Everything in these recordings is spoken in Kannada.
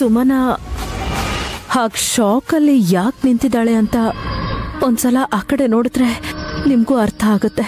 ಸುಮನ ಹಾಗೆ ಶಾಕಲ್ಲಿ ಯಾಕೆ ನಿಂತಿದ್ದಾಳೆ ಅಂತ ಒಂದ್ಸಲ ಆ ಕಡೆ ನೋಡಿದ್ರೆ ನಿಮ್ಗೂ ಅರ್ಥ ಆಗುತ್ತೆ.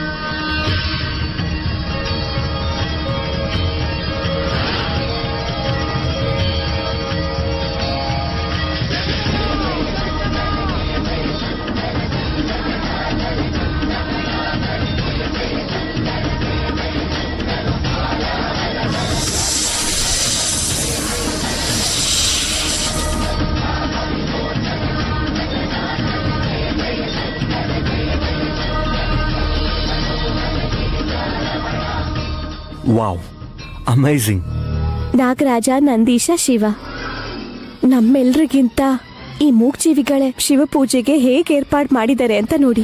Wow, amazing. ನಾಗರಾಜ, ನಂದೀಶ, ಶಿವ, ನಮ್ಮೆಲ್ರಿಗಿಂತ ಈ ಮೂಗ್ಜೀವಿಗಳೇ ಶಿವ ಪೂಜೆಗೆ ಹೇಗೆ ಏರ್ಪಾಡು ಮಾಡಿದ್ದಾರೆ ಅಂತ ನೋಡಿ.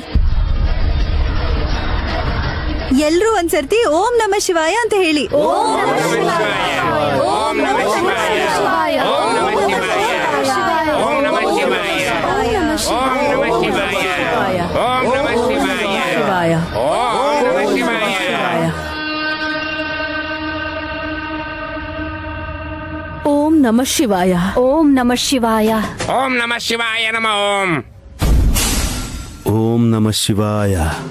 ಎಲ್ರೂ ಒಂದ್ಸರ್ತಿ ಓಂ ನಮ ಶಿವಾಯ ಅಂತ ಹೇಳಿ. ಓಂ ನಮಃ ಶಿವಾಯ. ಓಂ ನಮಃ ಶಿವಾಯ. ಓಂ ನಮಃ ಶಿವಾಯ. ನಮ ಓಂ. ಓಂ ನಮಃ ಶಿವಾಯ.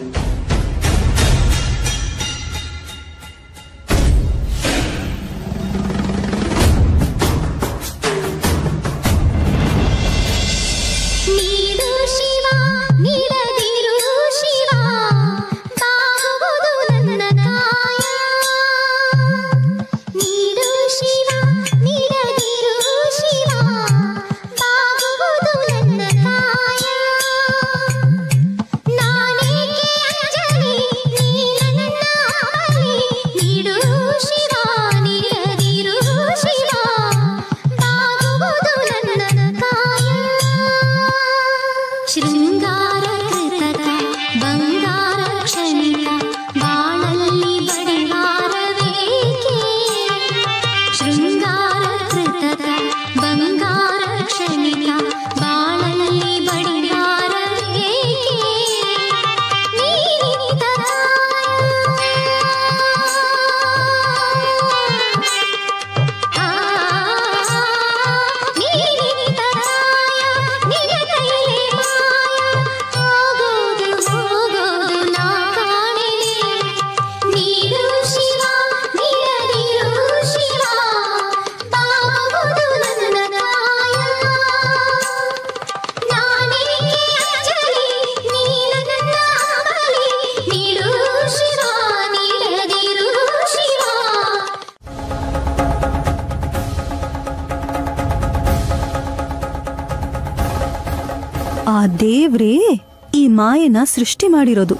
ಆ ದೇವ್ರೇ ಈ ಮಾಯನ ಸೃಷ್ಟಿ ಮಾಡಿರೋದು.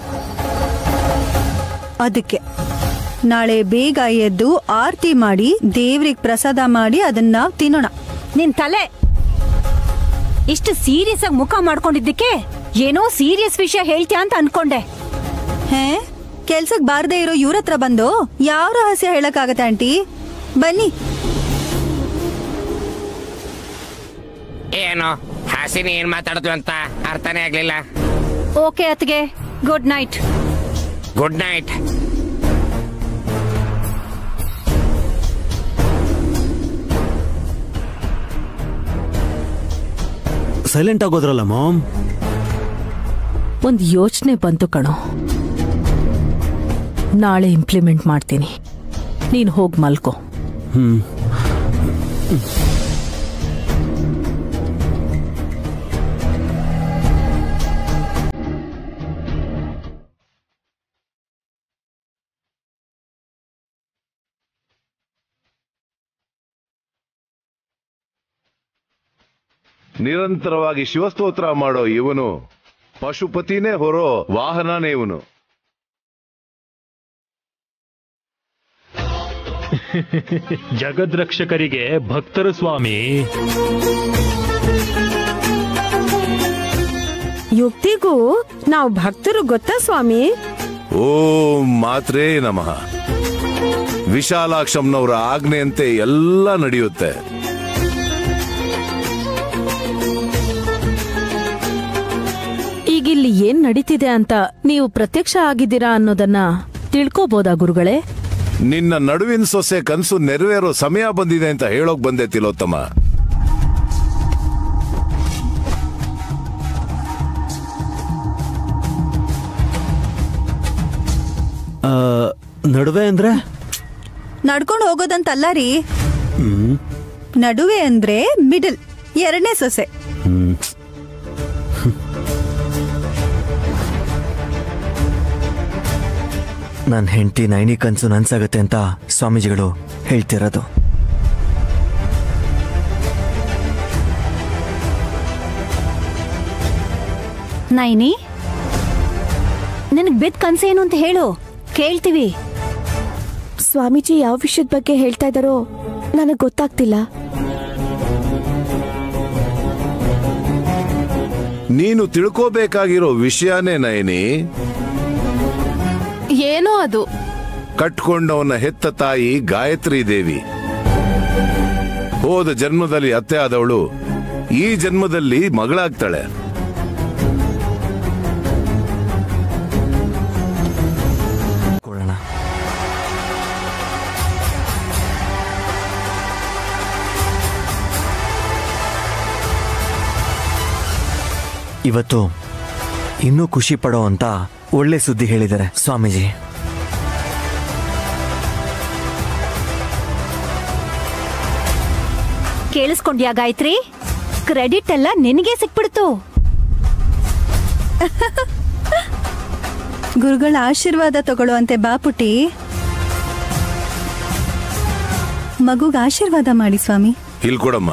ಅದಕ್ಕೆ ನಾಳೆ ಬೇಗ ಎದ್ದು ಆರತಿ ಮಾಡಿ ದೇವ್ರಿಗೆ ಪ್ರಸಾದ ಮಾಡಿ ಅದನ್ನ ತಿನ್ನೋಣ. ನಿನ್ ತಲೆ ಇಷ್ಟು ಸೀರಿಯಸ್ ಆಗಿ ಮುಖ ಮಾಡ್ಕೊಂಡಿದ್ದಕ್ಕೆ ಏನೋ ಸೀರಿಯಸ್ ವಿಷಯ ಹೇಳ್ತೀಯ ಅಂತ ಅನ್ಕೊಂಡೆ. ಕೆಲ್ಸಕ್ ಬಾರದೇ ಇರೋ ಇವ್ರ ಹತ್ರ ಬಂದು ಯಾವ ರಹಸ್ಯ ಹೇಳಕ್ಕಾಗತ್ತೆ ಆಂಟಿ? ಬನ್ನಿ. ಏನು ಹಾಸಿನಿ ಏನ್ ಮಾತಾಡಿದ್ವಿ ಅಂತ ಅರ್ಥನೇ ಆಗ್ಲಿಲ್ಲ. ಓಕೆ ಅತ್ಗೆ, good night. Good night. Silent ಆಗೋದ್ರಲ್ಲ ಮಾಮ್. ಒಂದು ಯೋಚನೆ ಬಂತು ಕಣೋ, ನಾಳೆ ಇಂಪ್ಲಿಮೆಂಟ್ ಮಾಡ್ತೀನಿ. ನೀನು ಹೋಗಿ ಮಲ್ಕೋ. ನಿರಂತರವಾಗಿ ಶಿವಸ್ತೋತ್ರ ಮಾಡೋ ಇವನು ಪಶುಪತಿನೇ ಹೊರೋ ವಾಹನನೇ ಇವನು. ಜಗದ್ರಕ್ಷಕರಿಗೆ ಭಕ್ತರು ಸ್ವಾಮಿ. ಯುಕ್ತಿಗೂ ನಾವು ಭಕ್ತರು ಗೊತ್ತಾ ಸ್ವಾಮಿ? ಓಂ ಮಾತ್ರೇ ನಮಃ. ವಿಶಾಲಾಕ್ಷಂನವರ ಆಜ್ಞೆಯಂತೆ ಎಲ್ಲ ನಡೆಯುತ್ತೆ. ಈಗಿಲ್ಲಿ ಏನ್ ನಡೀತಿದೆ ಅಂತ ನೀವು ಪ್ರತ್ಯಕ್ಷ ಆಗಿದ್ದೀರಾ ಅನ್ನೋದನ್ನ ತಿಳ್ಕೋಬೋದಾ ಗುರುಗಳೇ? ನಿನ್ನ ನಡುವಿನ ಸೊಸೆ ಕನಸು ನೆರವೇರೋ ಸಮಯ ಬಂದಿದೆ ಅಂತ ಹೇಳೋಕ್ ಬಂದೆ ತಿಲೋತ್ತಮ. ನಡುವೆ ಅಂದ್ರೆ ನಡ್ಕೊಂಡು ಹೋಗೋದಂತಲ್ಲ ರೀ. ನಡುವೆ ಅಂದ್ರೆ ಮಿಡಲ್, ಎರಡನೇ ಸೊಸೆ. ನನ್ನ ಹೆಂಡತಿ ನೈನಿ ಕನ್ಸು ನನ್ಸಾಗತ್ತೆ ಅಂತ ಸ್ವಾಮೀಜಿಗಳು ಹೇಳ್ತಿರೋದು. ನೈನಿ, ನಿನಗ್ ಬೆದ್ ಕನ್ಸೇನು ಅಂತ ಹೇಳು, ಕೇಳ್ತೀವಿ. ಸ್ವಾಮೀಜಿ ಯಾವ ವಿಷಯದ ಬಗ್ಗೆ ಹೇಳ್ತಾ ಇದ್ದಾರೋ ನನಗೆ ಗೊತ್ತಾಗ್ತಿಲ್ಲ. ನೀನು ತಿಳ್ಕೋಬೇಕಾಗಿರೋ ವಿಷಯನೇ ನಯನಿ. ಏನೋ ಅದು. ಕಟ್ಕೊಂಡವನ ಹೆತ್ತ ತಾಯಿ ಗಾಯತ್ರಿ ದೇವಿ. ಹೋದ ಜನ್ಮದಲ್ಲಿ ಅತ್ತೆ ಆದವಳು ಈ ಜನ್ಮದಲ್ಲಿ ಮಗಳಾಗ್ತಾಳೆ. ಇವತ್ತು ಇನ್ನೂ ಖುಷಿ ಪಡೋ ಅಂತ ಒಳ್ಳೆ ಸುದ್ದಿ ಹೇಳಿದ್ದಾರೆ ಸ್ವಾಮೀಜಿ. ಕೇಳಿಸ್ಕೊಂಡ್ಯಾ ಗಾಯತ್ರಿ? ಕ್ರೆಡಿಟ್ ಎಲ್ಲ ನಿನಗೆ ಸಿಕ್ಬಿಡ್ತು. ಗುರುಗಳ ಆಶೀರ್ವಾದ ತಗೊಳ್ಳುವಂತೆ ಬಾಪುಟಿ. ಮಗುಗೆ ಆಶೀರ್ವಾದ ಮಾಡಿ ಸ್ವಾಮಿ. ಇಲ್ಲಿ ಕೊಡಮ್ಮ.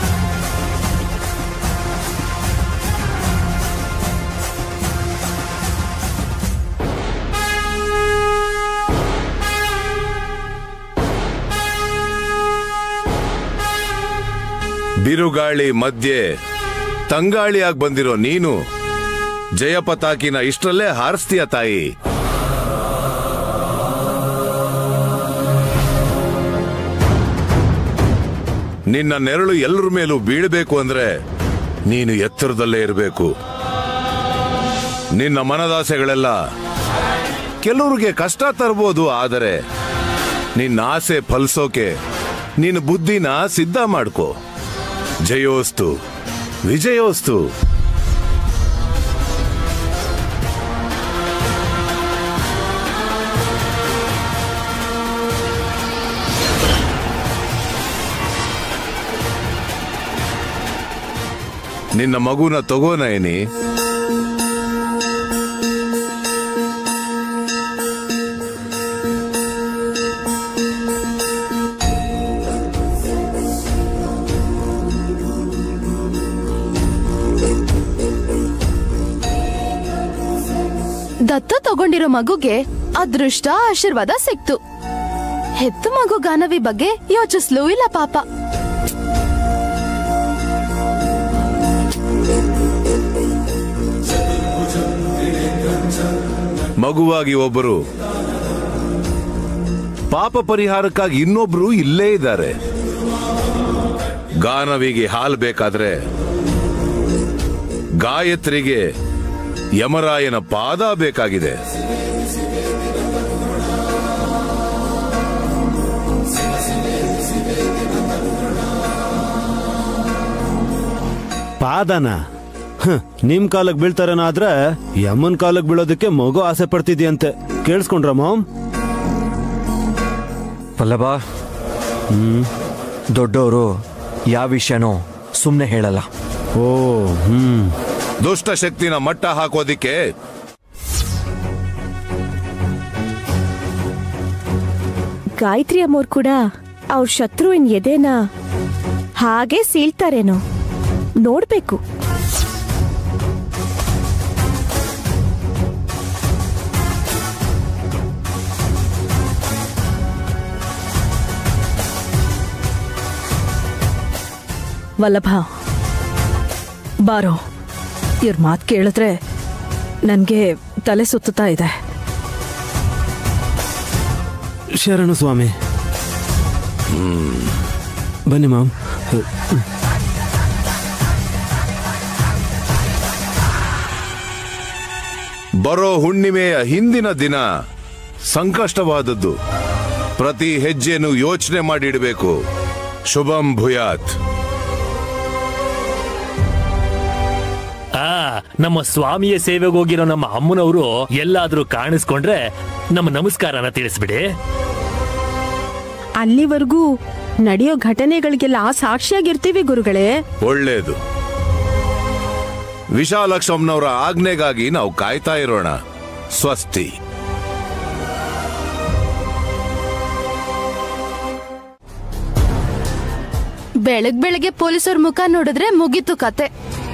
ಬಿರುಗಾಳಿ ಮಧ್ಯೆ ತಂಗಾಳಿಯಾಗಿ ಬಂದಿರೋ ನೀನು ಜಯಪತಾಕಿನ ಇಷ್ಟರಲ್ಲೇ ಹಾರಿಸ್ತೀಯ ತಾಯಿ. ನಿನ್ನ ನೆರಳು ಎಲ್ಲರ ಮೇಲೂ ಬೀಳಬೇಕು ಅಂದ್ರೆ ನೀನು ಎತ್ತರದಲ್ಲೇ ಇರಬೇಕು. ನಿನ್ನ ಮನದಾಸೆಗಳೆಲ್ಲ ಕೆಲವ್ರಿಗೆ ಕಷ್ಟ ತರಬಹುದು, ಆದರೆ ನಿನ್ನ ಆಸೆ ಫಲಿಸೋಕೆ ನಿನ್ನ ಬುದ್ಧಿನ ಸಿದ್ಧ ಮಾಡ್ಕೋ. ಜಯೋಸ್ತು, ವಿಜಯೋಸ್ತು. ನಿನ್ನ ಮಗುನ ತಗೋ ನಯನಿ. ದತ್ತ ತಗೊಂಡಿರೋ ಮಗುಗೆ ಅದೃಷ್ಟ ಆಶೀರ್ವಾದ ಸಿಕ್ತು. ಹೆತ್ತು ಮಗು ಗಾನವಿ ಬಗ್ಗೆ ಯೋಚಿಸ್ಲೂ ಇಲ್ಲ ಪಾಪ. ಮಗುವಾಗಿ ಒಬ್ಬರು, ಪಾಪ ಪರಿಹಾರಕ್ಕಾಗಿ ಇನ್ನೊಬ್ರು ಇಲ್ಲೇ ಇದ್ದಾರೆ. ಗಾನವಿಗೆ ಹಾಲು ಬೇಕಾದ್ರೆ ಗಾಯತ್ರಿಗೆ ಯಮರಾಯನ ಪಾದ ಬೇಕಾಗಿದೆ. ಪಾದನ ನಿಮ್ ಕಾಲಕ್ಕೆ ಬೀಳ್ತಾರೇನಾದ್ರೆ ಯಮನ್ ಕಾಲಕ್ಕೆ ಬೀಳೋದಕ್ಕೆ ಮಗು ಆಸೆ ಪಡ್ತಿದ್ಯಂತೆ. ಕೇಳಿಸ್ಕೊಂಡ್ರ ಮಾಮ್? ಪಲ್ಲವ, ದೊಡ್ಡವರು ಯಾವ ವಿಷಯನೋ ಸುಮ್ಮನೆ ಹೇಳಲ್ಲ. ಓ ದುಷ್ಟ ಶಕ್ತಿನ ಮಟ್ಟ ಹಾಕೋದಿಕ್ಕೆ ಗಾಯತ್ರಿ ಅಮ್ಮೋರ್ ಕೂಡ ಅವ್ರ ಶತ್ರುವಿನ ಎದೆನ ಹಾಗೆ ಸೀಳ್ತಾರೇನೋ ನೋಡ್ಬೇಕು. ವಲ್ಲಭ ಬಾರೋ, ಇವ್ರ ಮಾತು ಕೇಳಿದ್ರೆ ನನ್ಗೆ ತಲೆ ಸುತ್ತಾ ಇದೆ. ಶರಣು ಸ್ವಾಮಿ. ಬನ್ನಿ ಮಾಮ್. ಬರೋ ಹುಣ್ಣಿಮೆಯ ಹಿಂದಿನ ದಿನ ಸಂಕಷ್ಟವಾದದ್ದು. ಪ್ರತಿ ಹೆಜ್ಜೆಯನ್ನು ಯೋಚನೆ ಮಾಡಿಡಬೇಕು. ಶುಭಂ ಭೂಯಾತ್. ನಮ್ಮ ಸ್ವಾಮಿಯ ಸೇವೆಗೆ ಹೋಗಿರೋ ನಮ್ಮ ಅಮ್ಮನವರು ಎಲ್ಲಾದ್ರೂ ಕಾಣಿಸ್ಕೊಂಡ್ರೆ ನಮ್ಮ ನಮಸ್ಕಾರನ ತಿಳಿಸ್ಬಿಡಿ. ಅಲ್ಲಿವರೆಗೂ ನಡೆಯೋ ಘಟನೆಗಳಿಗೆಲ್ಲ ಸಾಕ್ಷಿಯಾಗಿರ್ತೀವಿ ಗುರುಗಳೇ. ಒಳ್ಳೇದು. ವಿಶಾಲಕ್ಷಮ್ಮನವರ ಆಜ್ಞೆಗಾಗಿ ನಾವು ಕಾಯ್ತಾ ಇರೋಣ. ಸ್ವಸ್ತಿ. ಬೆಳಗ್ಗೆ ಪೊಲೀಸರ ಮುಖ ನೋಡಿದ್ರೆ ಮುಗೀತು ಕತೆ.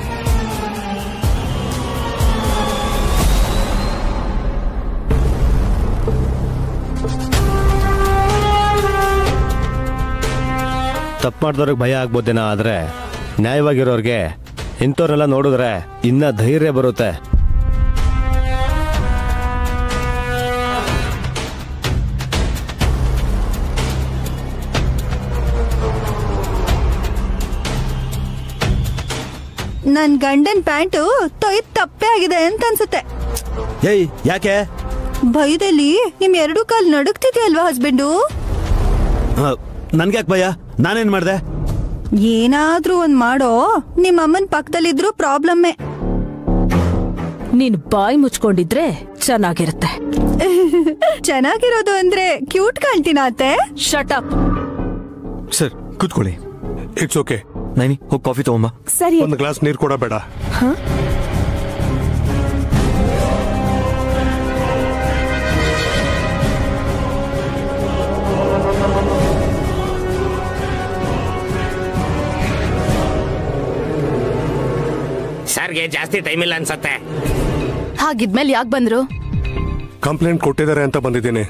ತಪ್ಪು ಮಾಡಿದವ್ರಿಗೆ ಭಯ ಆಗ್ಬೋದೇನೋ, ಆದ್ರೆ ನ್ಯಾಯವಾಗಿರೋರ್ಗೆ ಇಂಥವ್ರನ್ನೆಲ್ಲ ನೋಡಿದ್ರೆ ಇನ್ನ ಧೈರ್ಯ ಬರುತ್ತೆ. ನನ್ ಗಂಡನ್ ಪ್ಯಾಂಟು ತೊಯ್ದ್ ತಪ್ಪೆ ಆಗಿದೆ ಅಂತ ಅನ್ಸುತ್ತೆ. ಏಯ್, ಯಾಕೆ? ಭಯದಲ್ಲಿ ನಿಮ್ 2 ಕಾಲ್ ನಡುಗ್ತಿದ್ಯಲ್ವಾ ಹಸ್ಬೆಂಡು? ನನ್ಗ್ಯಾಕ್ ಭಯ? ನಾನೇನ್ ಮಾಡ್ದೆ? ಏನಾದ್ರೂ ಒಂದ್ ಮಾಡೋ. ನಿಮ್ ಅಮ್ಮನ್ ಪಕ್ಕದಲ್ಲಿದ್ರು ಪ್ರಾಬ್ಲಮ್ಮೇ. ನೀನ್ ಬಾಯಿ ಮುಚ್ಕೊಂಡಿದ್ರೆ ಚೆನ್ನಾಗಿರುತ್ತೆ. ಚೆನ್ನಾಗಿರೋದು ಅಂದ್ರೆ ಕ್ಯೂಟ್ ಕಾಣ್ತೀನ ಅತ್ತೆ? Shut up. ಸರ್ ಕೂತ್ಕೊಳ್ಳಿ. It's okay. ನೈನಿ ಹೋಗಿ ಕಾಫಿ ತಗೊಂಬ. ಸರಿ. ಒಂದು ಗ್ಲಾಸ್ ನೀರು ಕೂಡ ಬೇಡ. ಸರ್ಗೆ ಜಾಸ್ತಿ ಟೈಮ್ ಇಲ್ಲ ಅನ್ಸತ್ತೆ. ಹಾಗಿದ್ಮೇಲೆ ಯಾಕೆ ಬಂದ್ರು? ಕಂಪ್ಲೇಂಟ್ ಕೊಟ್ಟಿದ್ದಾರೆ ಅಂತ ಬಂದಿದ್ದೀನಿ.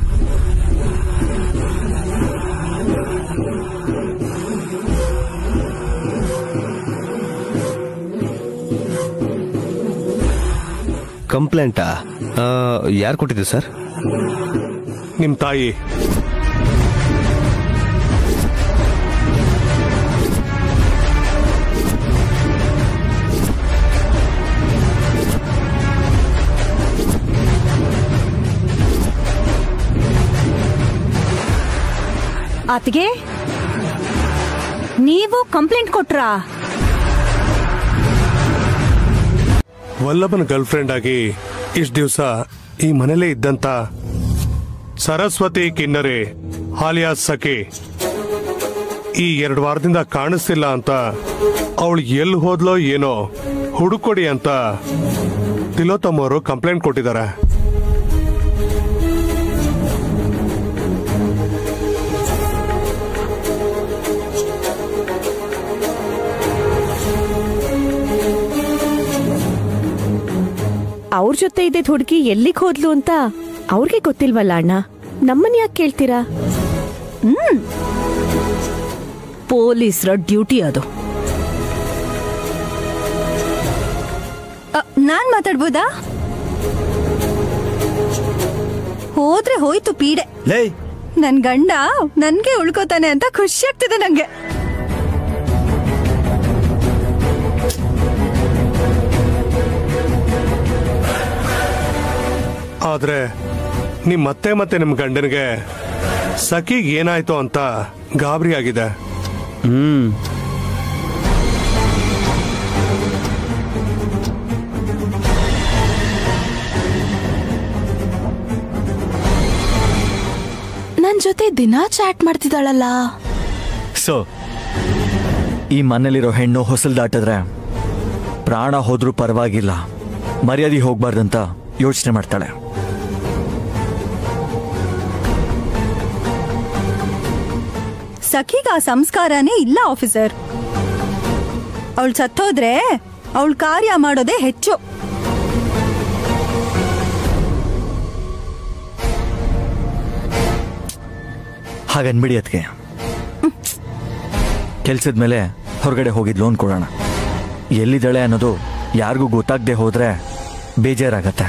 ಕಂಪ್ಲೇಂಟಾ? ಯಾರು ಕೊಟ್ಟಿದ್ದು ಸರ್? ನಿಮ್ ತಾಯಿ. ಅತ್ಗೆ, ನೀವು ಕಂಪ್ಲೇಂಟ್ ಕೊಟ್ರಾ? ವಲ್ಲಭನ ಗರ್ಲ್ ಫ್ರೆಂಡ್ ಆಗಿ ಇಷ್ಟ ದಿವಸ ಈ ಮನೇಲೇ ಇದ್ದಂತ ಸರಸ್ವತಿ ಕಿನ್ನರೆ ಆಲಿಯಾಸ್ ಸಖಿ ಈ 2 ವಾರದಿಂದ ಕಾಣಿಸ್ತಿಲ್ಲ ಅಂತ ಅವಳು ಎಲ್ಲಿ ಹೋದ್ಲೋ ಏನೋ ಹುಡುಕೊಡಿ ಅಂತ ತಿಲೋತ್ತಮ ಅವರು ಕಂಪ್ಲೇಂಟ್ ಕೊಟ್ಟಿದ್ದಾರೆ. ಅವ್ರ ಜೊತೆ ಇದ್ದಿದ್ ಹುಡುಗಿ ಎಲ್ಲಿಗೆ ಹೋದ್ಲು ಅಂತ ಅವ್ರಿಗೆ ಗೊತ್ತಿಲ್ವಲ್ಲ ಅಣ್ಣ. ನಮ್ಮನ್ ಯಾಕೆ ಕೇಳ್ತೀರಾ? ಪೊಲೀಸರ ಡ್ಯೂಟಿ ಅದು. ನಾನ್ ಮಾತಾಡ್ಬೋದಾ? ಹೋದ್ರೆ ಹೋಯ್ತು ಪೀಡೆ. ನನ್ ಗಂಡ ನನ್ಗೆ ಉಳ್ಕೋತಾನೆ ಅಂತ ಖುಷಿ ಆಗ್ತಿದೆ ನಂಗೆ. ಆದ್ರೆ ನಿಮ್ ಮತ್ತೆ ನಿಮ್ ಗಂಡನಿಗೆ ಸಖಿಗೆ ಏನಾಯ್ತು ಅಂತ ಗಾಬರಿ ಆಗಿದೆ. ನನ್ ಜೊತೆ ದಿನ ಚಾಟ್ ಮಾಡ್ತಿದ್ದಾಳಲ್ಲ. ಸೊ ಈ ಮನೇಲಿರೋ ಹೆಣ್ಣು ಹೊಸಲ್ ದಾಟಿದ್ರೆ ಪ್ರಾಣ ಹೋದ್ರೂ ಪರವಾಗಿಲ್ಲ, ಮರ್ಯಾದೆ ಹೋಗ್ಬಾರ್ದಂತ ಯೋಚನೆ ಮಾಡ್ತಾಳೆ. ಸಖಿಗ ಆ ಸಂಸ್ಕಾರನೇ ಇಲ್ಲ ಆಫೀಸರ್. ಅವಳು ಸತ್ತೋದ್ರೆ ಅವಳು ಕಾರ್ಯ ಮಾಡೋದೇ ಹೆಚ್ಚು. ಹಾಗನ್ಬಿಡಿ ಅದಕ್ಕೆ. ಕೆಲ್ಸದ ಮೇಲೆ ಹೊರಗಡೆ ಹೋಗಿದ್ಲು ಅನ್ಕೊಳ್ಳೋಣ. ಎಲ್ಲಿದ್ದಾಳೆ ಅನ್ನೋದು ಯಾರಿಗೂ ಗೊತ್ತಾಗದೆ ಹೋದ್ರೆ ಬೇಜಾರಾಗತ್ತೆ.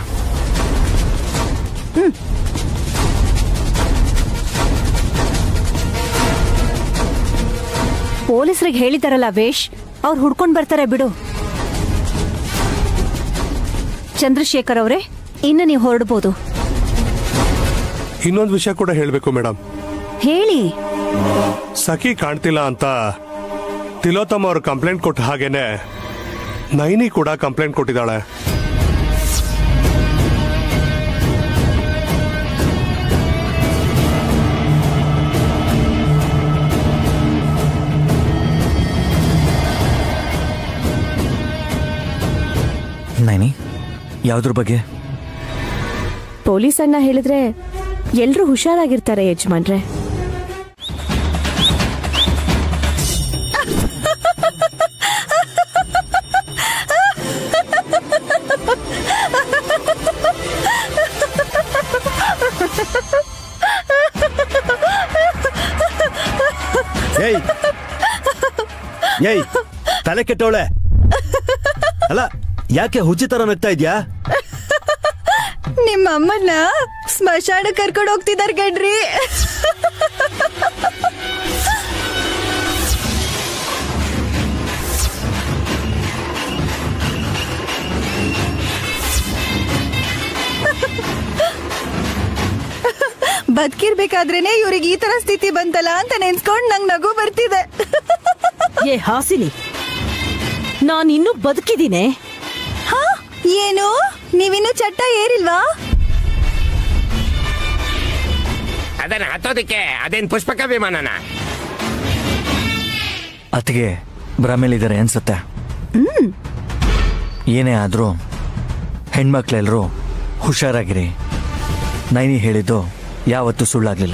ಪೊಲೀಸರಿಗೆ ಹೇಳಿದಾರಲ್ಲ ವೇಶ್, ಅವ್ರು ಹುಡ್ಕೊಂಡ್ ಬರ್ತಾರೆ ಬಿಡು. ಚಂದ್ರಶೇಖರ್ ಅವರೇ, ಇನ್ನು ನೀವು ಹೊರಡ್ಬೋದು. ಇನ್ನೊಂದು ವಿಷಯ ಕೂಡ ಹೇಳ್ಬೇಕು ಮೇಡಮ್. ಹೇಳಿ. ಸಖಿ ಕಾಣ್ತಿಲ್ಲ ಅಂತ ತಿಲೋತ್ತಮ ಅವರು ಕಂಪ್ಲೇಂಟ್ ಕೊಟ್ಟ ಹಾಗೇನೆ ನೈನಿ ಕೂಡ ಕಂಪ್ಲೇಂಟ್ ಕೊಟ್ಟಿದ್ದಾಳೆ. ನೈನಿ, ಯಾವ್ದ್ರ ಬಗ್ಗೆ? ಪೊಲೀಸ್ ಅನ್ನ ಹೇಳಿದ್ರೆ ಎಲ್ರೂ ಹುಷಾರಾಗಿರ್ತಾರೆ ಯಜಮಾನ್ರೆ. ಏಯ್, ತಲೆ ಕೆಟ್ಟವಳೆ. ಅಲ್ಲ, ಯಾಕೆ ಹುಚ್ಚಿ ತರ ನಗ್ತಾ ಇದ್ಯಾ? ನಿಮ್ಮ ಅಮ್ಮನ್ನ ಸ್ಮಶಾನ ಕರ್ಕೊಂಡು ಹೋಗ್ತಿದಾರ್ ಗಡ್ರಿ. ಬದುಕಿರ್ಬೇಕಾದ್ರೇನೆ ಇವ್ರಿಗೆ ಈ ತರ ಸ್ಥಿತಿ ಬಂತಲ್ಲ ಅಂತ ನೆನ್ಸ್ಕೊಂಡ್ ನಂಗ್ ನಗು ಬರ್ತಿದೆ. ಏ ಹಾಸಿನಿ, ನಾನಿನ್ನೂ ಬದುಕಿದ್ದೀನಿ. ಹಾ, ಏನು ನೀವಿನ್ನೂ ಚಟ್ಟ ಏರಿಲ್ವಾ? ಅದನ್ನ ಹತ್ತೋದಕ್ಕೆ ಅದೇನ್ ಪುಷ್ಪಕ ವಿಮಾನನ? ಅತ್ತಿಗೆ ಭ್ರಮೇಲಿದ್ದಾರೆ ಅನ್ಸುತ್ತೆ. ಏನೇ ಆದ್ರೂ ಹೆಣ್ಮಕ್ಳೆಲ್ರೂ ಹುಷಾರಾಗಿರಿ. ನೈನಿ ಹೇಳಿದ್ದು ಯಾವತ್ತೂ ಸುಳ್ಳಾಗ್ಲಿಲ್ಲ.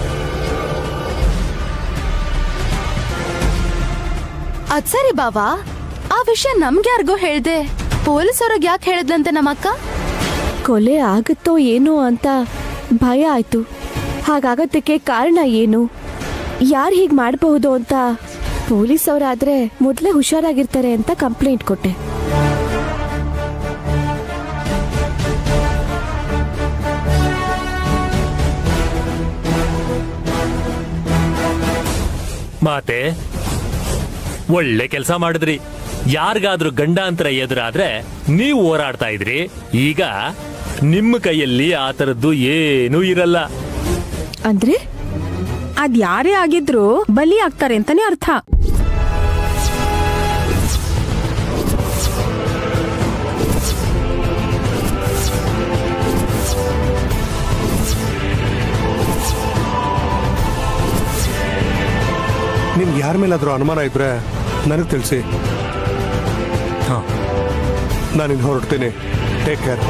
ಅದ್ ಸರಿ ಬಾವಾ, ಆ ವಿಷಯ ನಮ್ಗ್ಯಾರಿಗೋ ಹೇಳ್ದೆ, ಪೊಲೀಸವ್ರಿಗೆ ಯಾಕೆ ಹೇಳಿದ್ಲಂತೆ ನಮ್ಮಕ್ಕ? ಕೊಲೆ ಆಗುತ್ತೋ ಏನೋ ಅಂತ ಭಯ ಆಯ್ತು. ಹಾಗಾಗತ್ತಕ್ಕೆ ಕಾರಣ ಏನು, ಯಾರು ಹೀಗ್ ಮಾಡಬಹುದು ಅಂತ ಪೊಲೀಸ್ ಅವರಾದ್ರೆ ಮೊದಲೇ ಹುಷಾರಾಗಿರ್ತಾರೆ ಅಂತ ಕಂಪ್ಲೇಂಟ್ ಕೊಟ್ಟೆ. ಮಾತೆ, ಒಳ್ಳೆ ಕೆಲಸ ಮಾಡಿದ್ರಿ. ಯಾರಿಗಾದ್ರೂ ಗಂಡಾಂತರ ಎದುರಾದ್ರೆ ನೀವು ಹೋರಾಡ್ತಾ ಇದ್ರಿ. ಈಗ ನಿಮ್ಮ ಕೈಯಲ್ಲಿ ಆ ತರದ್ದು ಏನೂ ಇರಲ್ಲ. ಅಂದ್ರೆ ಅದ್ ಯಾರೇ ಆಗಿದ್ರು ಬಲಿ ಆಗ್ತಾರೆ ಅಂತಾನೆ ಅರ್ಥ. ನಿಮ್ಗೆ ಯಾರ ಮೇಲಾದ್ರೂ ಅನುಮಾನ ಇದ್ರೆ ನನಗೆ ತಿಳಿಸಿ. ನಾನಿನ್ನು ಹೊರಡ್ತೀನಿ. Take care.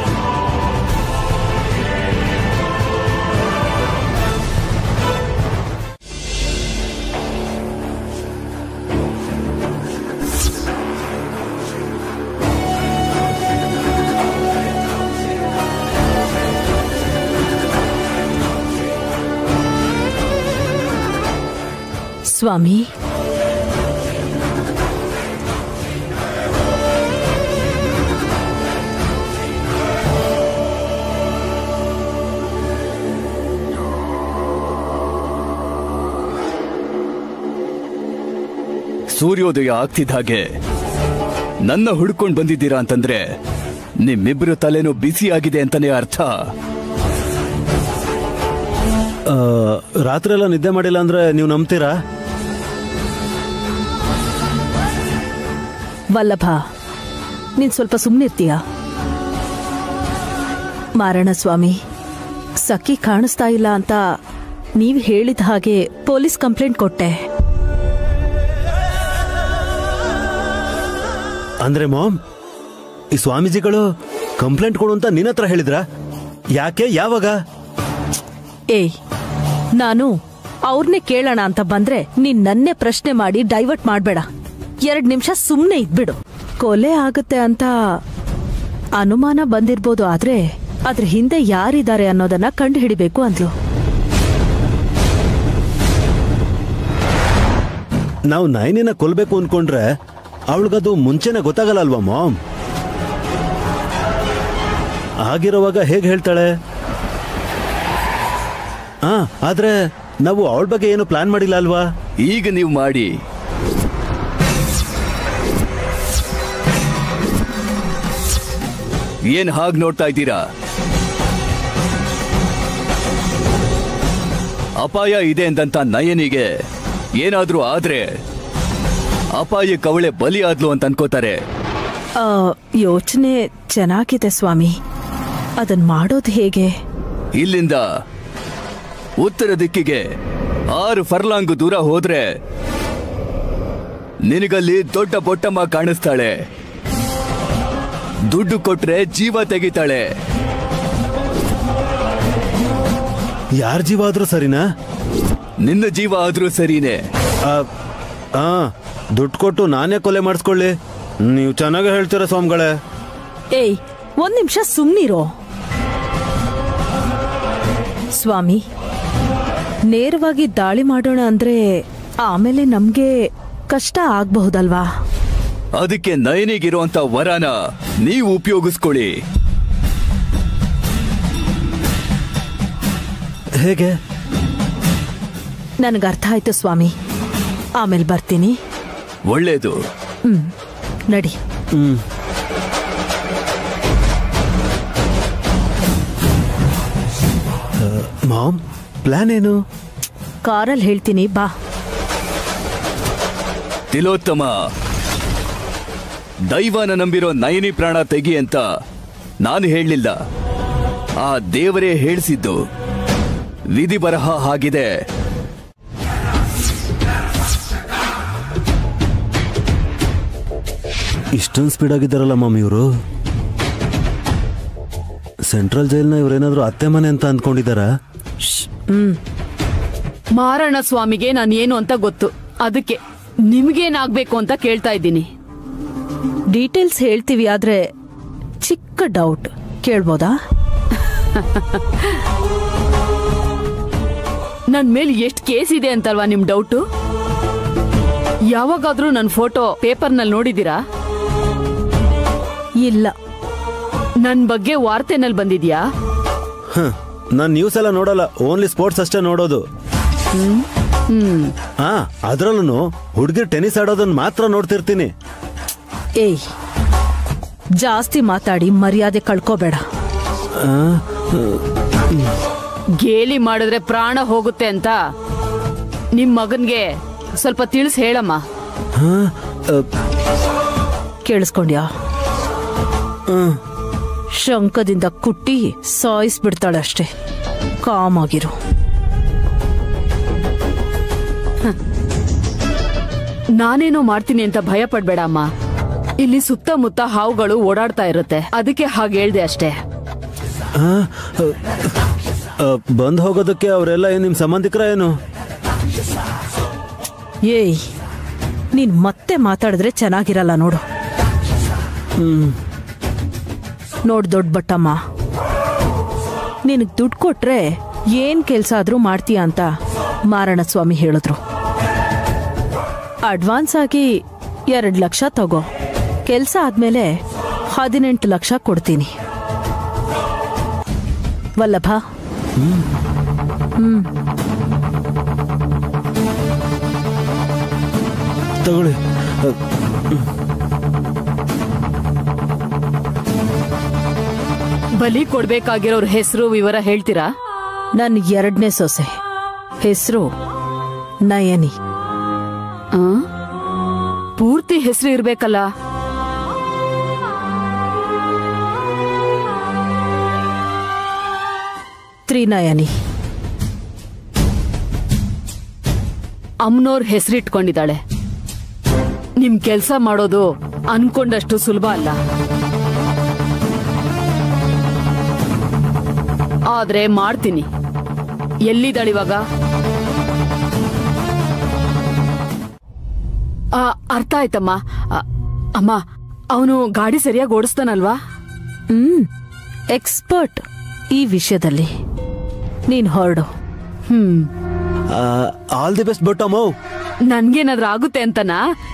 ಸ್ವಾಮಿ, ಸೂರ್ಯೋದಯ ಆಗ್ತಿದ್ದ ಹಾಗೆ ನನ್ನ ಹುಡ್ಕೊಂಡ್ ಬಂದಿದ್ದೀರಾ ಅಂತಂದ್ರೆ ನಿಮ್ಮಿಬ್ರು ತಲೆನೂ ಬಿಸಿ ಆಗಿದೆ ಅಂತಾನೆ ಅರ್ಥ. ರಾತ್ರಿ ಎಲ್ಲ ನಿದ್ದೆ ಮಾಡಿಲ್ಲ ಅಂದ್ರೆ ನೀವು ನಂಬ್ತೀರಾ? ವಲ್ಲಭ, ನೀನ್ ಸ್ವಲ್ಪ ಸುಮ್ಮನಿರ್ತೀಯ? ಮಾರಣ ಸ್ವಾಮಿ, ಸಖಿ ಕಾಣಿಸ್ತಾ ಇಲ್ಲ ಅಂತ ನೀವ್ ಹೇಳಿದ ಹಾಗೆ ಪೊಲೀಸ್ ಕಂಪ್ಲೇಂಟ್ ಕೊಟ್ಟೆ. ಅಂದ್ರೆ ಮಾಮ್, ಈ ಸ್ವಾಮೀಜಿಗಳು ಕಂಪ್ಲೇಂಟ್ ಕೊಡು ಅಂತ ನಿನ್ನ ಹತ್ರ ಹೇಳಿದ್ರ? ಯಾಕೆ, ಯಾವಾಗ? ಏಯ್, ನಾನು ಅವ್ರನ್ನೇ ಕೇಳೋಣ ಅಂತ ಬಂದ್ರೆ ನೀನ್ ನನ್ನೇ ಪ್ರಶ್ನೆ ಮಾಡಿ ಡೈವರ್ಟ್ ಮಾಡ್ಬೇಡ. 2 ನಿಮಿಷ ಸುಮ್ನೆ ಇದ್ಬಿಡು. ಕೊಲೆ ಆಗುತ್ತೆ ಅಂತ ಅನುಮಾನ ಬಂದಿರ್ಬೋದು, ಆದ್ರೆ ಅದ್ರ ಹಿಂದೆ ಯಾರಿದ್ದಾರೆ ಅನ್ನೋದನ್ನ ಕಂಡು ಹಿಡಿಬೇಕು ಅಂದ್ಲು. ನಾವು ನೈನಿನ ಕೊಲ್ಬೇಕು ಅನ್ಕೊಂಡ್ರೆ ಅವಳಿಗದು ಮುಂಚೆನೆ ಗೊತ್ತಾಗಲ್ಲ ಅಲ್ವಾ ಮಾಮ್? ಆಗಿರುವಾಗ ಹೇಗೆ ಹೇಳ್ತಾಳೆ? ಆದ್ರೆ ನಾವು ಅವಳ ಬಗ್ಗೆ ಏನು ಪ್ಲಾನ್ ಮಾಡಿಲ್ಲ ಅಲ್ವಾ? ಈಗ ನೀವು ಮಾಡಿ. ಏನ್ ಹಾಗೆ ನೋಡ್ತಾ ಇದ್ದೀರಾ? ಅಪಾಯ ಇದೆ ಎಂದಂತ ನಯನಿಗೆ ಏನಾದ್ರೂ ಆದ್ರೆ ಅಪಾಯಕ್ಕೆ ಅವಳೆ ಬಲಿ ಆದ್ಲು ಅಂತ ಅನ್ಕೋತಾರೆ. ಯೋಚನೆ ಚೆನ್ನಾಗಿದೆ ಸ್ವಾಮಿ. ಅದನ್ ಮಾಡೋದು ಹೇಗೆ? ಇಲ್ಲಿಂದ ಉತ್ತರ ದಿಕ್ಕಿಗೆ 6 ಫರ್ಲಾಂಗ್ ದೂರ ಹೋದ್ರೆ ನಿನಗಲ್ಲಿ ದೊಡ್ಡ ಬೊಟ್ಟಮ್ಮ ಕಾಣಿಸ್ತಾಳೆ. ದುಡ್ಡು ಕೊಟ್ರೆ ಜೀವ ತೆಗಿತಾಳೆ. ಯಾರ ಜೀವ ಆದ್ರೂ ಸರಿನಾ? ನಿನ್ನ ಜೀವ ಆದ್ರೂ ಸರಿನೇ. ದುಡ್ಡು ಕೊಟ್ಟು ನಾನೇ ಕೊಲೆ ಮಾಡಿಸ್ಕೊಳ್ಳಿ. ನೀವು ಚೆನ್ನಾಗಿ ಹೇಳ್ತೀರ ಸ್ವಾಮಿಗಳೇ. ಏಯ್, 1 ನಿಮಿಷ ಸುಮ್ನಿರೋ ಸ್ವಾಮಿ. ನೇರವಾಗಿ ದಾಳಿ ಮಾಡೋಣ ಅಂದ್ರೆ ಆಮೇಲೆ ನಮ್ಗೆ ಕಷ್ಟ ಆಗ್ಬಹುದಲ್ವಾ? ಅದಕ್ಕೆ ನಯನಿಗಿರುವಂತ ವರನ ನೀವು ಉಪಯೋಗಿಸ್ಕೊಳ್ಳಿ. ಹೇಗೆ? ನನಗರ್ಥ ಆಯ್ತು ಸ್ವಾಮಿ. ಆಮೇಲೆ ಬರ್ತೀನಿ. ಒಳ್ಳೇದು. ನಡಿ. ಮಾಮ್, ಪ್ಲಾನ್ ಏನು? ಕಾರಲ್ಲಿ ಹೇಳ್ತೀನಿ, ಬಾ. ತಿಲೋತ್ತಮ, ದೈವನ ನಂಬಿರೋ ನಯನಿ ಪ್ರಾಣ ತೆಗಿ ಅಂತ ನಾನು ಹೇಳಲಿಲ್ಲ. ಆ ದೇವರೇ ಹೇಳಿಸಿದ್ದು. ವಿಧಿ ಬರಹ ಆಗಿದೆ. ಇಷ್ಟೊಂದು ಸ್ಪೀಡ್ ಆಗಿದ್ದಾರಲ್ಲ ಮಾಮ್ ಇವರು. ಸೆಂಟ್ರಲ್ ಜೈಲ್ನ ಇವ್ರೇನಾದ್ರೂ ಅತ್ತೆ ಮನೆ ಅಂತ ಅಂದ್ಕೊಂಡಿದಾರ? ಮಾರಣ ಸ್ವಾಮಿಗೆ ನಾನು ಏನು ಅಂತ ಗೊತ್ತು. ಅದಕ್ಕೆ ನಿಮ್ಗೇನಾಗ್ಬೇಕು ಅಂತ ಕೇಳ್ತಾ ಇದ್ದೀನಿ. ಡೀಟೇಲ್ಸ್ ಹೇಳ್ತೀವಿ, ಆದ್ರೆ ಚಿಕ್ಕ ಡೌಟ್ ಕೇಳ್ಬೋದಾ? ನನ್ ಮೇಲೆ ಎಷ್ಟು ಕೇಸ್ ಇದೆ ಅಂತಲ್ವಾ ನಿಮ್ ಡೌಟು? ಯಾವಾಗಾದ್ರೂ ನನ್ ಫೋಟೋ ಪೇಪರ್ನಲ್ಲಿ ನೋಡಿದೀರಾ? ಇಲ್ಲ. ನನ್ ಬಗ್ಗೆ ವಾರ್ತೆನಲ್ಲಿ ಬಂದಿದ್ಯಾ? ನಾನ್ ನ್ಯೂಸ್ ಎಲ್ಲ ನೋಡಲ್ಲ, ಓನ್ಲಿ ಸ್ಪೋರ್ಟ್ಸ್ ಅಷ್ಟೇ ನೋಡೋದು. ಅದ್ರಲ್ಲೂ ಹುಡುಗಿರ್ ಟೆನ್ನಿಸ್ ಆಡೋದನ್ನ ಮಾತ್ರ ನೋಡ್ತಿರ್ತೀನಿ. ಏಯ್, ಜಾಸ್ತಿ ಮಾತಾಡಿ ಮರ್ಯಾದೆ ಕಳ್ಕೋಬೇಡ. ಗೇಲಿ ಮಾಡಿದ್ರೆ ಪ್ರಾಣ ಹೋಗುತ್ತೆ ಅಂತ ನಿಮ್ ಮಗನ್ಗೆ ಸ್ವಲ್ಪ ತಿಳಿಸ್ ಹೇಳಮ್ಮ. ಕೇಳಿಸ್ಕೊಂಡ್ಯಾ? ಶಂಕದಿಂದ ಕುಟ್ಟಿ ಸಾಯಿಸ್ಬಿಡ್ತಾಳೆ ಅಷ್ಟೇ. ಕಾಮಾಗಿರು. ನಾನೇನೋ ಮಾಡ್ತೀನಿ ಅಂತ ಭಯ ಪಡ್ಬೇಡ ಅಮ್ಮ. ಇಲ್ಲಿ ಸುತ್ತಮುತ್ತ ಹಾವುಗಳು ಓಡಾಡ್ತಾ ಇರುತ್ತೆ, ಅದಕ್ಕೆ ಹಾಗೆ ಹೇಳ್ದೆ ಅಷ್ಟೇ. ಬಂದ್ ಹೋಗೋದಕ್ಕೆ ಅವರೆಲ್ಲ ನಿಮ್ ಸಂಬಂಧಿಕರ ಏನು? ಏಯ್, ನೀನ್ ಮತ್ತೆ ಮಾತಾಡಿದ್ರೆ ಚೆನ್ನಾಗಿರಲ್ಲ ನೋಡು. ನೋಡ್ ದೊಡ್ಡ ಬಟ್ಟಮ್ಮ, ನಿನಗ್ ದುಡ್ಡು ಕೊಟ್ರೆ ಏನ್ ಕೆಲ್ಸ ಆದ್ರೂ ಮಾಡ್ತೀಯ ಅಂತ ಮಾರಣ ಸ್ವಾಮಿ ಹೇಳಿದ್ರು. ಅಡ್ವಾನ್ಸ್ ಆಗಿ 2 ಲಕ್ಷ ತಗೋ. ಕೆಲ್ಸ ಆದ್ಮೇಲೆ 18 ಲಕ್ಷ ಕೊಡ್ತೀನಿ. ವಲ್ಲಭ? ತಗೊಳ್ಳಿ. ಬಲಿ ಕೊಡ್ಬೇಕಾಗಿರೋರ್ ಹೆಸರು ವಿವರ ಹೇಳ್ತೀರಾ? ನನ್ 2ನೇ ಸೊಸೆ ಹೆಸರು ನಯನಿ. ಪೂರ್ತಿ ಹೆಸರು ಇರ್ಬೇಕಲ್ಲ? ತ್ರಿನಯನಿ. ಅಮ್ಮನೋರ್ ಹೆಸರಿಟ್ಕೊಂಡಿದ್ದಾಳೆ. ನಿಮ್ ಕೆಲ್ಸ ಮಾಡೋದು ಅನ್ಕೊಂಡಷ್ಟು ಸುಲಭ ಅಲ್ಲ. ಆದ್ರೆ ಮಾಡ್ತೀನಿ. ಎಲ್ಲಿದ್ದಾಳಿವಾಗ? ಅರ್ಥ ಆಯ್ತಮ್ಮ. ಅಮ್ಮ, ಅವನು ಗಾಡಿ ಸರಿಯಾಗಿ ಓಡಿಸ್ತಾನಲ್ವಾ? ಎಕ್ಸ್ಪರ್ಟ್ ಈ ವಿಷಯದಲ್ಲಿ. ನೀನ್ ಹೊರಡು. ಆಲ್ ದಿ ಬೆಸ್ಟ್ ಬಟ್ ಅಮ್ಮೋ. ನನ್ಗೇನಾದ್ರೂ ಆಗುತ್ತೆ ಅಂತನಾ?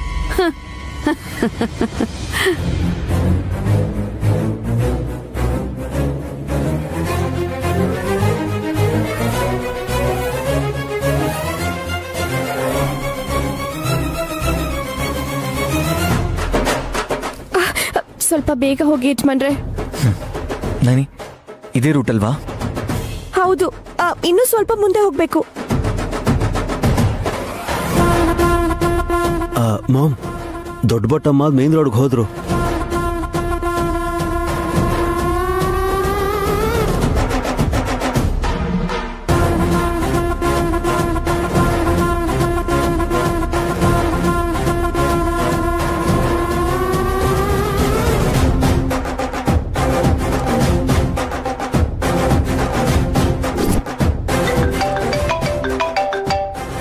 ಸ್ವಲ್ಪ ಬೇಗ ಹೋಗಿ ಯಜಮಾನ್ರೆ. ನನಿ, ಇದೇ ರೂಟ್ ಅಲ್ವಾ? ಹೌದು, ಇನ್ನೂ ಸ್ವಲ್ಪ ಮುಂದೆ ಹೋಗ್ಬೇಕು. ಮಾಮ್, ದೊಡ್ಡ ಬಟ್ಟಮ್ಮ ಮೇನ್ ರೋಡ್ಗೆ ಹೋದ್ರು.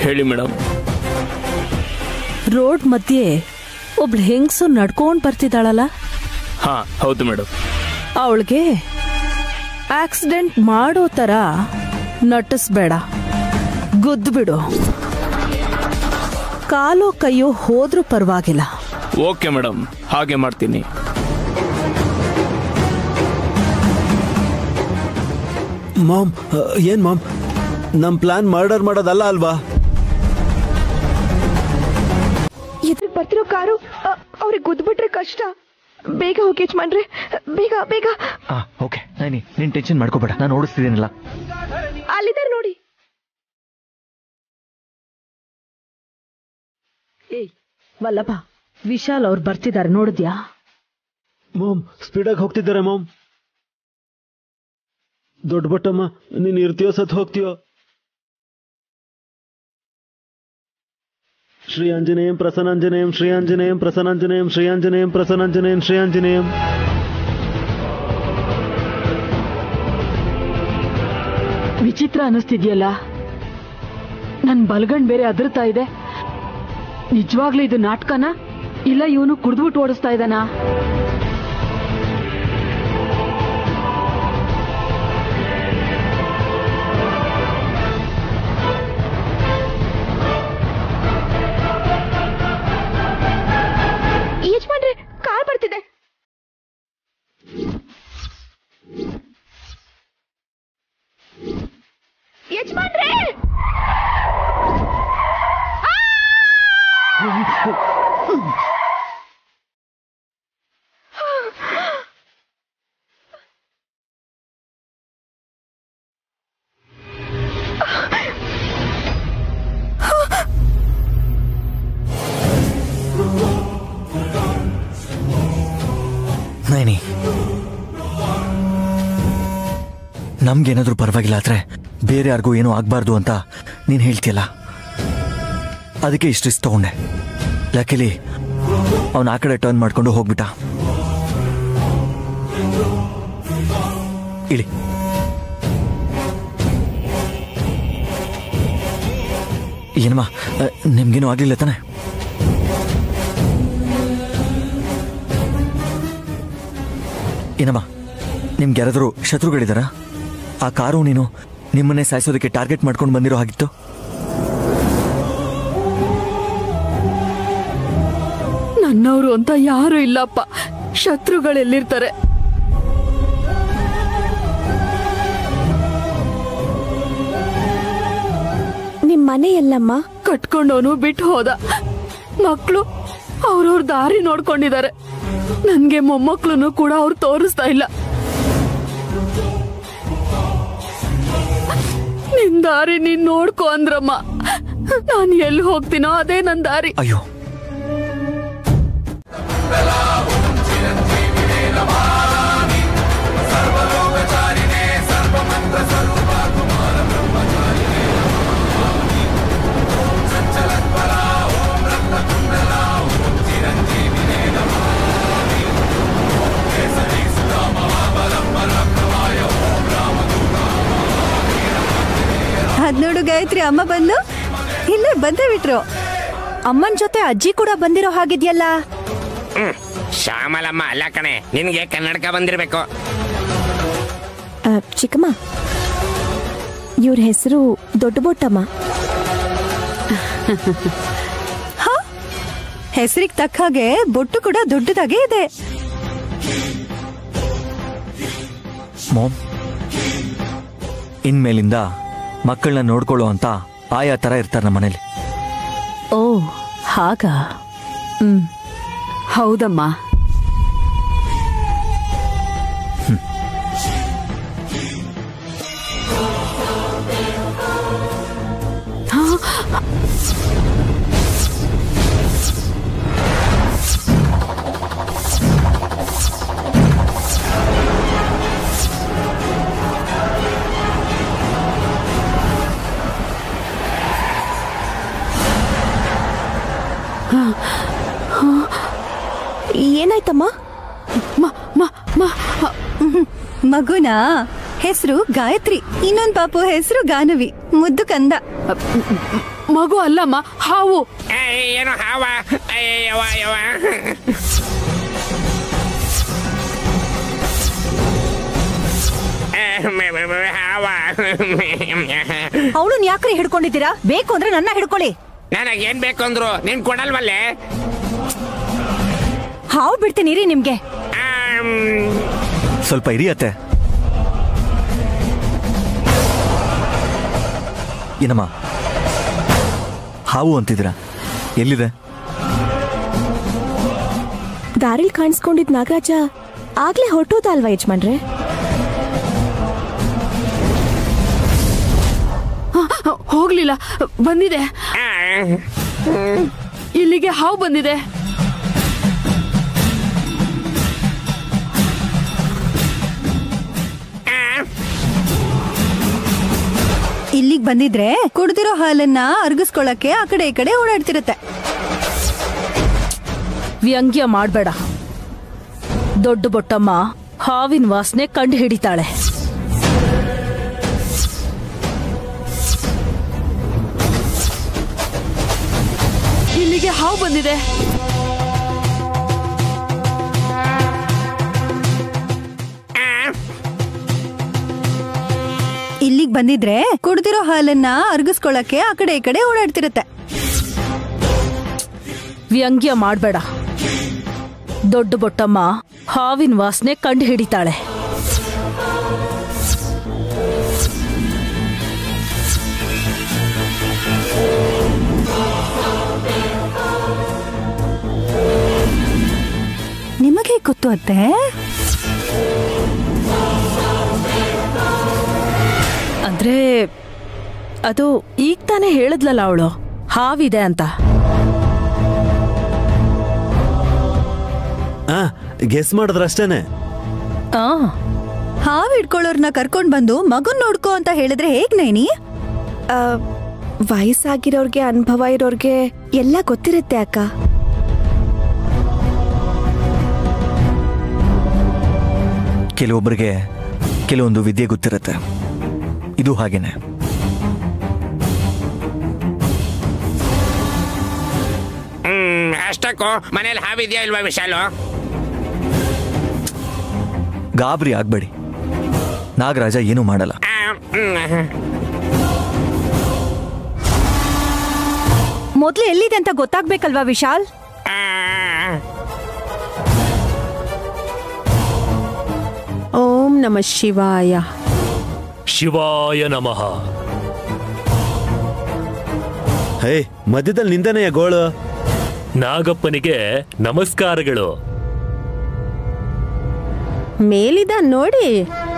ಹೇಳಿ ಮೇಡಮ್. ರೋಡ್ ಮಧ್ಯೆ ಒಬ್ಳು ಹೆಂಗಸು ನಡ್ಕೊಂಡ್ ಬರ್ತಿದ್ದಾಳಲ್ಲ? ಹಾ ಹೌದು ಮೇಡಮ್. ಅವಳಿಗೆ ಆಕ್ಸಿಡೆಂಟ್ ಮಾಡೋ ತರ ನಟಿಸ್ಬೇಡ, ಗುದ್ದು ಬಿಡು. ಕಾಲೋ ಕೈಯೋ ಹೋದ್ರೂ ಪರವಾಗಿಲ್ಲ. ಓಕೆ ಮೇಡಮ್, ಹಾಗೆ ಮಾಡ್ತೀನಿ. ಮಾಮ್, ಏನ್ ಮಾಮ್, ನಮ್ ಪ್ಲಾನ್ ಮರ್ಡರ್ ಮಾಡೋದಲ್ಲ ಅಲ್ವಾ? ಎದುರು ಬರ್ತಿರೋ ಕಾರು ಅವ್ರಿಗೆ ಗುದ್ಬಿಟ್ರೆ ಕಷ್ಟ. ಬೇಗ ಹೋಗಿ ಯಜಮಾನ್ರೆ, ಬೇಗ ಬೇಗ. ಓಕೆ ನೈನಿ, ನೀನ್ ಟೆನ್ಷನ್ ಮಾಡ್ಕೋಬೇಡ, ನಾನು ಓಡಿಸ್ತಿದ್ದೀನಲ್ಲ. ಅಲ್ಲಿದ್ದಾರೆ ನೋಡಿ. ಏಯ್ ವಲ್ಲಭ, ವಿಶಾಲ್ ಅವ್ರು ಬರ್ತಿದ್ದಾರೆ, ನೋಡಿದ್ಯಾ? ಮಾಮ್, ಸ್ಪೀಡಾಗಿ ಹೋಗ್ತಿದ್ದಾರೆ ಮಾಮ್. ದೊಡ್ಡ ಬಟ್ಟಮ್ಮ, ನೀನ್ ಇರ್ತೀಯೋ ಸತ್ ಹೋಗ್ತೀಯೋ? ಶ್ರೀ ಆಂಜನೇಯಂ ಪ್ರಸನ್ನಾಂಜನೇಯಂ, ಶ್ರೀ ಆಂಜನೇಯಂ ಪ್ರಸನ್ನಾಂಜನೇಯಂ, ಶ್ರೀ ಆಂಜನೇಯಂ ಪ್ರಸನ್ನಾಂಜನೇಯಂ, ಶ್ರೀ ಆಂಜನೇಯಂ. ವಿಚಿತ್ರ ಅನಿಸ್ತಿದ್ಯಲ್ಲ, ನನ್ ಬಲಗಣ್ ಬೇರೆ ಅದರ್ತಾ ಇದೆ. ನಿಜವಾಗ್ಲೂ ಇದು ನಾಟಕನಾ ಇಲ್ಲ ಇವನು ಕುಡ್ದ್ಬಿಟ್ಟು ಓಡಿಸ್ತಾ ಇದ್ದಾನಾ? ಯಜಮಾನ್ರೆ, ಕಾರ್ ಬರ್ತಿದೆ. ಯಜಮಾನ್ರೆ, ನೈನಿ, ನಮ್ಗೇನಾದ್ರೂ ಪರವಾಗಿಲ್ಲ ಆದ್ರೆ ಬೇರೆ ಯಾರಿಗೂ ಏನೂ ಆಗ್ಬಾರ್ದು ಅಂತ ನೀನ್ ಹೇಳ್ತೀಯಲ್ಲ, ಅದಕ್ಕೆ ಇಷ್ಟು ರಿಸ್ಕ್ ತಗೊಂಡೆ. ಲಕಿಲಿ ಅವನ ಆ ಕಡೆ ಟರ್ನ್ ಮಾಡ್ಕೊಂಡು ಹೋಗ್ಬಿಟ್ಟ. ಇಳಿ. ಏನಮ್ಮ, ನಿಮ್ಗೇನು ಆಗ್ಲಿಲ್ಲ ತಾನೆ? ಏನಮ್ಮ, ನಿಮ್ಗೆ ಯಾರಾದರೂ ಶತ್ರುಗಳಿದಾರ? ಆ ಕಾರು ನೀನು ನಿಮ್ಮನ್ನೇ ಸಾಯಿಸೋದಕ್ಕೆ ಟಾರ್ಗೆಟ್ ಮಾಡ್ಕೊಂಡು ಬಂದಿರೋ ಹಾಗಿತ್ತು. ನನ್ನವರು ಅಂತ ಯಾರು ಇಲ್ಲಪ್ಪ, ಶತ್ರುಗಳೆಲ್ಲಿರ್ತಾರೆ? ನಿಮ್ ಮನೆ ಎಲ್ಲಮ್ಮ? ಕಟ್ಕೊಂಡವನು ಬಿಟ್ಟು ಹೋದ. ಮಕ್ಕಳು ಅವ್ರವ್ರ ದಾರಿ ನೋಡ್ಕೊಂಡಿದ್ದಾರೆ. ನನ್ಗೆ ಮೊಮ್ಮಕ್ಳು ಕೂಡ ಅವ್ರು ತೋರಿಸ್ತಾ ಇಲ್ಲ. ನಿನ್ ದಾರಿ ನೀನ್ ನೋಡ್ಕೊ ಅಂದ್ರಮ್ಮ. ನಾನು ಎಲ್ಲಿ ಹೋಗ್ತೀನೋ ಅದೇ ನನ್ ದಾರಿ. ಅಯ್ಯೋ, ಅದ್ ನೋಡು ಗಾಯತ್ರಿ, ಅಮ್ಮ ಬಂದು ಇಲ್ಲೇ ಬಂದೇ ಬಿಟ್ರು. ಅಮ್ಮನ್ ಜೊತೆ ಅಜ್ಜಿ ಕೂಡ ಬಂದಿರೋ ಹಾಗಿದ್ಯಲ್ಲ. ಶ್ಯಾಮಲಮ್ಮ ಅಲ್ಲ ಕಣೆ, ನಿನ್ಗೆ ಕನ್ನಡಕ ಬಂದಿರ್ಬೇಕು. ಚಿಕ್ಕಮ್ಮ, ಇವ್ರ ಹೆಸರು ದೊಡ್ಡ ಬೊಟ್ಟಮ್ಮ. ಹೆಸರಿಗೆ ತಕ್ಕ ಹಾಗೆ ಬೊಟ್ಟು ಕೂಡ ದೊಡ್ಡದಾಗೆ ಇದೆ. ಮಾಮ್, ಇನ್ಮೇಲಿಂದ ಮಕ್ಕಳನ್ನ ನೋಡ್ಕೊಳ್ಳೋ ಅಂತ ಆಯಾ ತರ ಇರ್ತಾರೆ ನಮ್ಮ ಮನೇಲಿ. ಓ ಹಾಗ? ಹೌದಮ್ಮ. ಏನಾಯ್ತಮ್ಮ? ಮಗುನ ಹೆಸರು ಗಾಯತ್ರಿ, ಇನ್ನೊಂದ್ ಪಾಪು ಹೆಸರು ಗಾನವಿ. ಮುದ್ದು ಕಂದ. ಮಗು ಅಲ್ಲಮ್ಮ, ಹಾವು. ಏನು ಹಾವ? ಅವಳು ಯಾಕ್ರಿ ಹಿಡ್ಕೊಂಡಿದ್ದೀರಾ? ಬೇಕು ಅಂದ್ರೆ ನನ್ನ ಹಿಡ್ಕೊಳ್ಳಿ. ನನಗೇನ್ ಬೇಕು ಅಂದ್ರು ನೀನ್ ಕೊಡಲ್ವಲ್ಲೇ? ಹಾವು ಬಿಡ್ತೀನಿ ರೀ ನಿಮ್ಗೆ. ಸ್ವಲ್ಪ ಇರಿಯತ್ತೆ. ಏನಮ್ಮ ಹಾವು ಅಂತಿದ್ದೀರಾ? ಎಲ್ಲಿದೆ? ದಾರಿಲ್ ಕಾಣಿಸ್ಕೊಂಡಿದ್ ನಾಗರಾಜ ಆಗ್ಲೇ ಹೊರಟೋದ ಅಲ್ವಾ ಯಜಮಾನ್ರೆ? ಹೋಗ್ಲಿಲ್ಲ, ಬಂದಿದೆ. ಇಲ್ಲಿಗೆ ಹಾವು ಬಂದಿದೆ. ಇಲ್ಲಿಗ್ ಬಂದಿದ್ರೆ ಕುಡ್ದಿರೋ ಹಾಲನ್ನ ಅರ್ಗಿಸ್ಕೊಳಕ್ಕೆ ಆ ಕಡೆ ಈ ಕಡೆ ಓಡಾಡ್ತಿರತ್ತೆ. ವ್ಯಂಗ್ಯ ಮಾಡ್ಬೇಡ. ದೊಡ್ಡ ಬೊಟ್ಟಮ್ಮ ಹಾವಿನ ವಾಸನೆ ಕಂಡು ಹಿಡಿತಾಳೆ. ಇಲ್ಲಿಗೆ ಹಾವು ಬಂದಿದೆ. ಇಲ್ಲಿಗ್ ಬಂದಿದ್ರೆ ಕುಡ್ದಿರೋ ಹಾಲನ್ನ ಅರ್ಗಿಸ್ಕೊಳಕ್ಕೆ ಆ ಕಡೆ ಈ ಕಡೆ ಓಡಾಡ್ತಿರತ್ತೆ. ವ್ಯಂಗ್ಯ ಮಾಡ್ಬೇಡ. ದೊಡ್ಡ ಬೊಟ್ಟಮ್ಮ ಹಾವಿನ ವಾಸನೆ ಕಂಡು ಹಿಡಿತಾಳೆ. ನಿಮಗೆ ಗೊತ್ತು ಅತ್ತೆ? ಅಂದ್ರೆ ಅದು ಈಗ ತಾನೇ ಹೇಳಿದ್ಲಲ್ಲ ಅವಳು ಹಾವಿದೆ ಅಂತ. ಗೆಸ್ ಮಾಡಿದ್ರಷ್ಟೇನೆ. ಹಾವು ಹಿಡ್ಕೊಳ್ಳೋರ್ನ ಕರ್ಕೊಂಡ್ ಬಂದು ಮಗುನ್ ನೋಡ್ಕೋ ಅಂತ ಹೇಳಿದ್ರೆ ಹೇಗ್ ನೈನಿ? ವಯಸ್ಸಾಗಿರೋರ್ಗೆ, ಅನುಭವ ಇರೋರ್ಗೆ ಎಲ್ಲ ಗೊತ್ತಿರುತ್ತೆ ಅಕ್ಕ. ಕೆಲವೊಬ್ಬರಿಗೆ ಕೆಲವೊಂದು ವಿದ್ಯೆ ಗೊತ್ತಿರುತ್ತೆ. ಇದು ಹಾಗೇನೆ. ಅಷ್ಟಕ್ಕೂ ಮನೇಲಿ ಹಾವಿದ್ಯಾ ಇಲ್ವಾ ವಿಶಾಲು? ಗಾಬರಿ ಆಗ್ಬೇಡಿ, ನಾಗರಾಜ ಏನೂ ಮಾಡಲ್ಲ. ಮೊದ್ಲು ಎಲ್ಲಿದೆ ಅಂತ ಗೊತ್ತಾಗ್ಬೇಕಲ್ವಾ ವಿಶಾಲ್? ಓಂ ನಮಃ ಶಿವಾಯ. ಶಿವಾಯ ನಮಃ. ಹೇ, ಮಧ್ಯದಲ್ಲಿ ನಿಂದನೆಯ ಗೋಳು. ನಾಗಪ್ಪನಿಗೆ ನಮಸ್ಕಾರಗಳು. ಮೇಲಿದ ನೋಡಿ.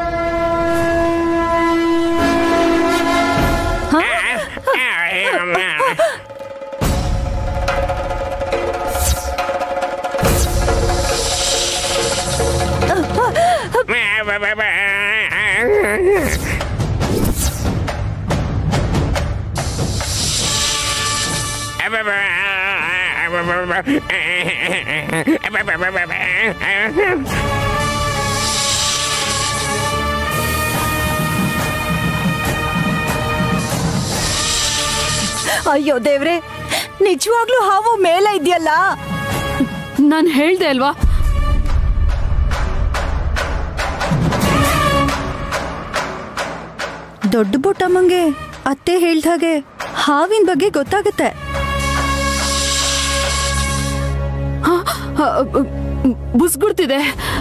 ಅಯ್ಯೋ ದೇವ್ರೆ, ನಿಜವಾಗ್ಲೂ ಹಾವು ಮೇಲೆ ಇದೆಯಲ್ಲ. ನಾನು ಹೇಳ್ದೆ ಅಲ್ವಾ? ದೊಡ್ಡ ಬೊಟ್ಟಮ್ಮಂಗೆ ಅತ್ತೆ ಹೇಳ್ದ ಹಾಗೆ ಹಾವಿನ ಬಗ್ಗೆ ಗೊತ್ತಾಗುತ್ತೆ. ಬುಸ್ಗುಡ್ತಿದೆ.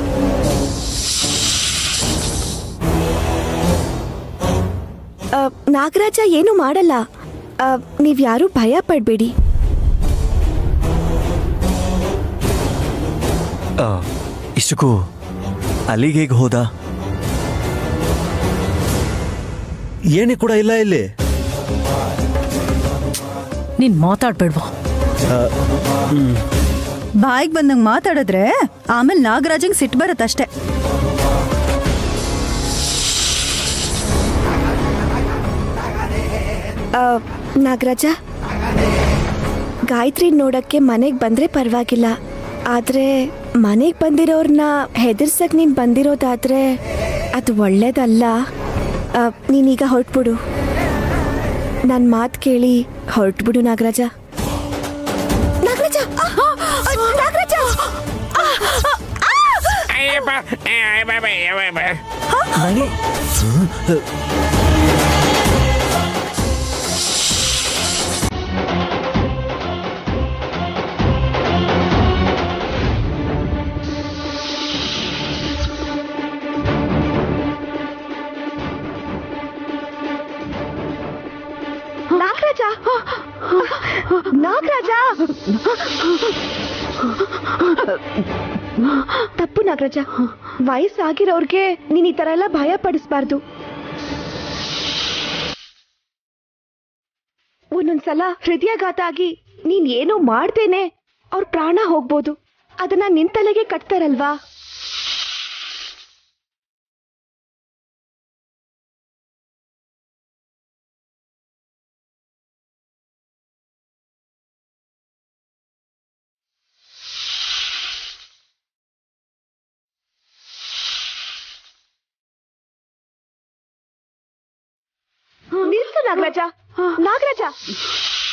ನಾಗರಾಜ ಏನು ಮಾಡಲ್ಲ. ನೀವ್ಯಾರೂ ಭಯ ಪಡ್ಬೇಡಿ. ಇಷ್ಟಕ್ಕೂ ಅಲ್ಲಿಗೆ ಹೇಗೆ ಹೋದ? ಏನೇ ಕೂಡ ಇಲ್ಲ ಇಲ್ಲಿ. ನೀನ್ ಮಾತಾಡ್ಬೇಡ್ವಾ? ಬಾಯಿಗೆ ಬಂದಂಗ್ ಮಾತಾಡಿದ್ರೆ ಆಮೇಲೆ ನಾಗರಾಜಂಗ್ ಸಿಟ್ಟು ಬರುತ್ತಷ್ಟೇ. ನಾಗರಾಜ, ಗಾಯತ್ರಿ ನೋಡಕ್ಕೆ ಮನೆಗೆ ಬಂದ್ರೆ ಪರವಾಗಿಲ್ಲ. ಆದ್ರೆ ಮನೆಗೆ ಬಂದಿರೋರ್ನ ಹೆದರ್ಸಕ್ ನೀನ್ ಬಂದಿರೋದಾದ್ರೆ ಅದು ಒಳ್ಳೇದಲ್ಲ. ನೀನೀಗ ಹೊರಟ್ಬಿಡು. ನನ್ ಮಾತ್ ಕೇಳಿ ಹೊರಟ್ಬಿಡು ನಾಗರಾಜ. ನಾಗರಾಜ ನಾಗರಾಜ ನಾಗರಾಜ ತಪ್ಪು ನಾಗರಾಜ. ವಯಸ್ಸಾಗಿರೋರ್ಗೆ ನೀನ್ ಈ ತರ ಎಲ್ಲ ಭಯ ಪಡಿಸ್ಬಾರ್ದು. ಒಂದೊಂದ್ಸಲ ಹೃದಯಾಘಾತ ಆಗಿ ನೀನ್ ಏನೋ ಮಾಡ್ದೇನೆ ಅವ್ರ ಪ್ರಾಣ ಹೋಗ್ಬೋದು. ಅದನ್ನ ನಿನ್ ತಲೆಗೆ ಕಟ್ತಾರಲ್ವಾ? ನಿಲ್ಸು ನಾಗರಾಜ. ನಾಗರಾಜ